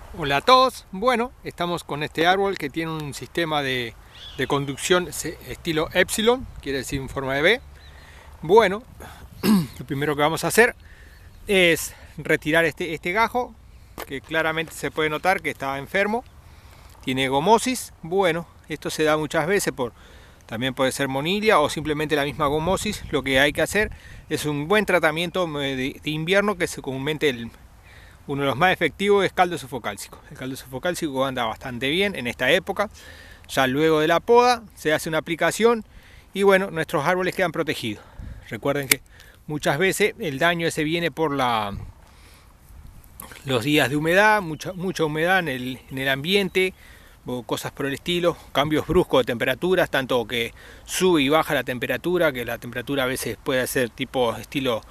Hola a todos, bueno, estamos con este árbol que tiene un sistema de conducción estilo Epsilon, quiere decir en forma de B. Bueno, lo primero que vamos a hacer es retirar este gajo, que claramente se puede notar que está enfermo, tiene gomosis. Bueno, esto se da muchas veces también puede ser monillia o simplemente la misma gomosis. Lo que hay que hacer es un buen tratamiento de invierno, que es comúnmente uno de los más efectivos, es caldo sufocálcico. El caldo sufocálcico anda bastante bien en esta época. Ya luego de la poda se hace una aplicación y bueno, nuestros árboles quedan protegidos. Recuerden que muchas veces el daño ese viene por los días de humedad, mucha humedad en el ambiente, o cosas por el estilo, cambios bruscos de temperaturas, tanto que sube y baja la temperatura, que la temperatura a veces puede ser tipo estilo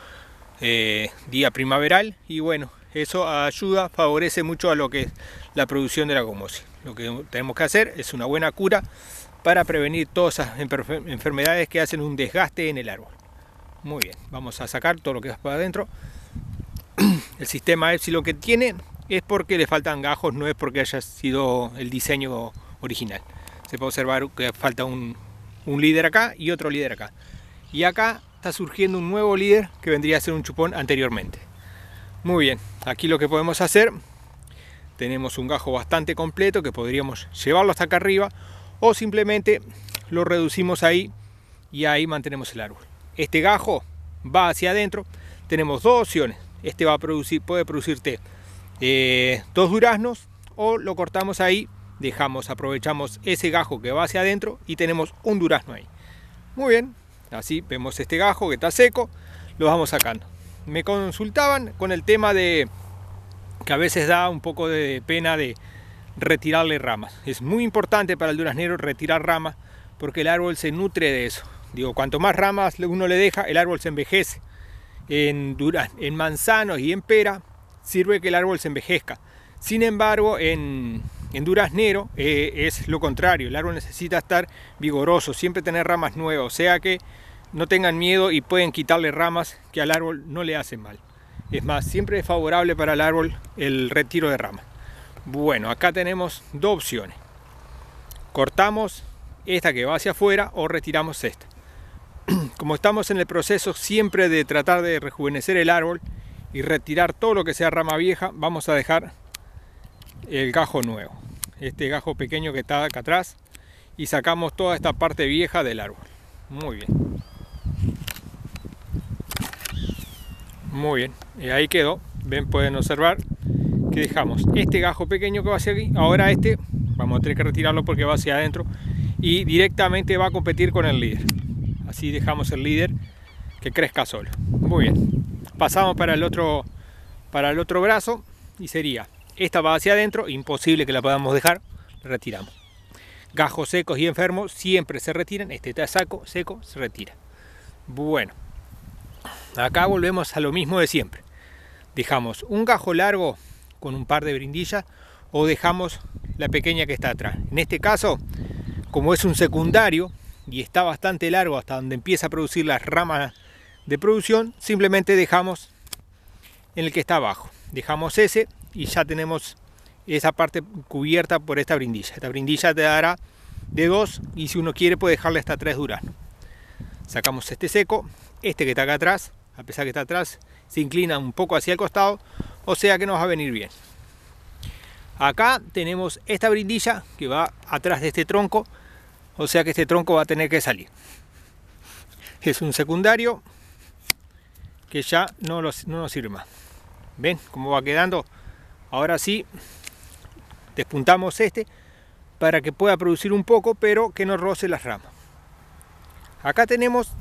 día primaveral, y bueno, eso ayuda, favorece mucho a lo que es la producción de la gomosis. Lo que tenemos que hacer es una buena cura para prevenir todas esas enfermedades que hacen un desgaste en el árbol. Muy bien, vamos a sacar todo lo que va para adentro. El sistema Epsilon que tiene es porque le faltan gajos, no es porque haya sido el diseño original. Se puede observar que falta un líder acá y otro líder acá. Y acá está surgiendo un nuevo líder que vendría a ser un chupón anteriormente. Muy bien, aquí lo que podemos hacer, tenemos un gajo bastante completo que podríamos llevarlo hasta acá arriba, o simplemente lo reducimos ahí y ahí mantenemos el árbol. Este gajo va hacia adentro, tenemos dos opciones. Este puede producirte dos duraznos, o lo cortamos ahí, aprovechamos ese gajo que va hacia adentro y tenemos un durazno ahí. Muy bien, así vemos este gajo que está seco, lo vamos sacando. Me consultaban con el tema de que a veces da un poco de pena de retirarle ramas. Es muy importante para el duraznero retirar ramas, porque el árbol se nutre de eso. Digo, cuanto más ramas uno le deja, el árbol se envejece. En manzanos y en pera sirve que el árbol se envejezca. Sin embargo, en duraznero es lo contrario. El árbol necesita estar vigoroso, siempre tener ramas nuevas, o sea que no tengan miedo y pueden quitarle ramas, que al árbol no le hacen mal. Es más, siempre es favorable para el árbol el retiro de ramas. Bueno, acá tenemos dos opciones. Cortamos esta que va hacia afuera o retiramos esta. Como estamos en el proceso siempre de tratar de rejuvenecer el árbol y retirar todo lo que sea rama vieja, vamos a dejar el gajo nuevo, este gajo pequeño que está acá atrás, y sacamos toda esta parte vieja del árbol. Muy bien. Muy bien, y ahí quedó. Ven, pueden observar que dejamos este gajo pequeño que va hacia aquí. Ahora vamos a tener que retirarlo porque va hacia adentro y directamente va a competir con el líder. Así dejamos el líder que crezca solo. Muy bien, pasamos para el otro brazo, y sería, esta va hacia adentro, imposible que la podamos dejar, retiramos. Gajos secos y enfermos siempre se retiran, este está seco, se retira. Bueno, acá volvemos a lo mismo de siempre. Dejamos un gajo largo con un par de brindillas, o dejamos la pequeña que está atrás. En este caso, como es un secundario y está bastante largo hasta donde empieza a producir las ramas de producción, simplemente dejamos en el que está abajo. Dejamos ese y ya tenemos esa parte cubierta por esta brindilla. Esta brindilla te dará de 2, y si uno quiere puede dejarle hasta 3 duraznos. Sacamos este seco, este que está acá atrás, a pesar que está atrás, se inclina un poco hacia el costado, o sea que nos va a venir bien. Acá tenemos esta brindilla que va atrás de este tronco, o sea que este tronco va a tener que salir. Es un secundario que ya no nos sirve más. ¿Ven cómo va quedando? Ahora sí, despuntamos este para que pueda producir un poco, pero que no roce las ramas. Acá tenemos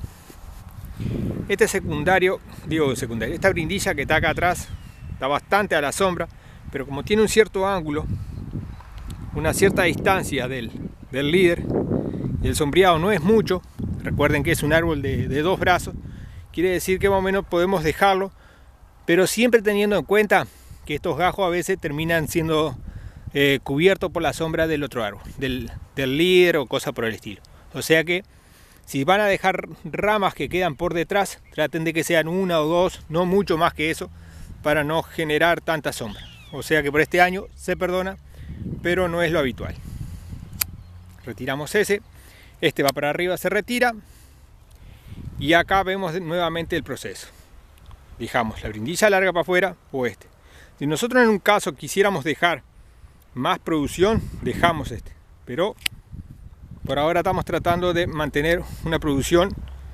este secundario, esta brindilla que está acá atrás, está bastante a la sombra, pero como tiene un cierto ángulo, una cierta distancia del líder, y el sombreado no es mucho, recuerden que es un árbol de 2 brazos, quiere decir que más o menos podemos dejarlo, pero siempre teniendo en cuenta que estos gajos a veces terminan siendo cubiertos por la sombra del otro árbol, del líder o cosa por el estilo. O sea que si van a dejar ramas que quedan por detrás, traten de que sean 1 o 2, no mucho más que eso, para no generar tanta sombra. o sea que por este año se perdona, pero no es lo habitual. Retiramos ese, este va para arriba, se retira, y acá vemos nuevamente el proceso. Dejamos la brindilla larga para afuera o este. Si nosotros en un caso quisiéramos dejar más producción, dejamos este, pero por ahora estamos tratando de mantener una producción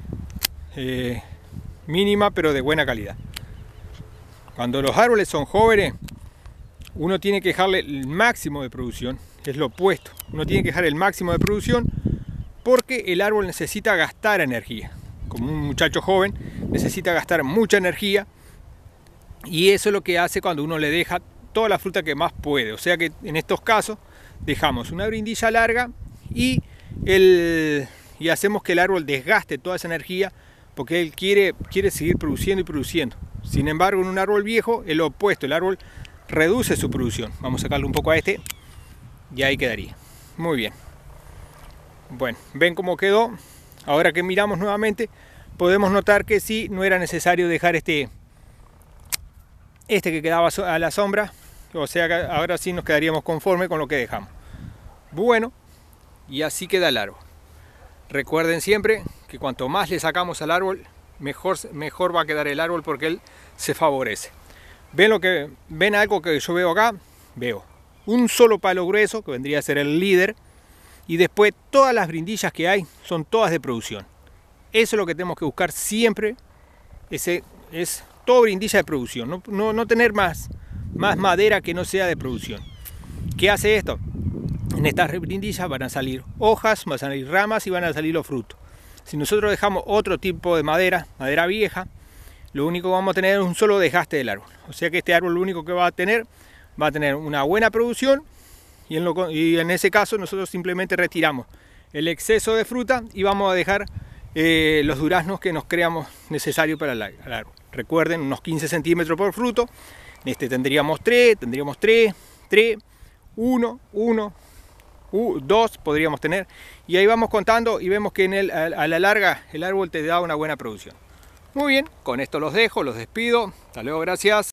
mínima pero de buena calidad. Cuando los árboles son jóvenes, uno tiene que dejarle el máximo de producción, es lo opuesto. Uno tiene que dejar el máximo de producción porque el árbol necesita gastar energía. Como un muchacho joven necesita gastar mucha energía, y eso es lo que hace cuando uno le deja toda la fruta que más puede. O sea que en estos casos dejamos una brindilla larga y hacemos que el árbol desgaste toda esa energía porque él quiere seguir produciendo y produciendo. Sin embargo, en un árbol viejo es lo opuesto, el árbol reduce su producción. Vamos a sacarle un poco a este y ahí quedaría. Muy bien. Bueno, ven cómo quedó. Ahora que miramos nuevamente podemos notar que sí, no era necesario dejar este que quedaba a la sombra, o sea que ahora sí nos quedaríamos conforme con lo que dejamos. Bueno, y así queda el árbol. Recuerden siempre que cuanto más le sacamos al árbol, mejor va a quedar el árbol porque él se favorece. ¿Ven algo que yo veo acá? Veo un solo palo grueso, que vendría a ser el líder, y después todas las brindillas que hay son todas de producción. Eso es lo que tenemos que buscar siempre, es todo brindilla de producción, no tener más madera que no sea de producción. ¿Qué hace esto? En estas brindillas van a salir hojas, van a salir ramas y van a salir los frutos. Si nosotros dejamos otro tipo de madera vieja, lo único que vamos a tener es un solo desgaste del árbol. O sea que este árbol lo único que va a tener una buena producción, y en ese caso nosotros simplemente retiramos el exceso de fruta y vamos a dejar los duraznos que nos creamos necesarios para el árbol. Recuerden, unos 15 centímetros por fruto. En este tendríamos 3, 1, 2 podríamos tener. Y ahí vamos contando y vemos que a la larga el árbol te da una buena producción. Muy bien, con esto los dejo, los despido. Hasta luego, gracias.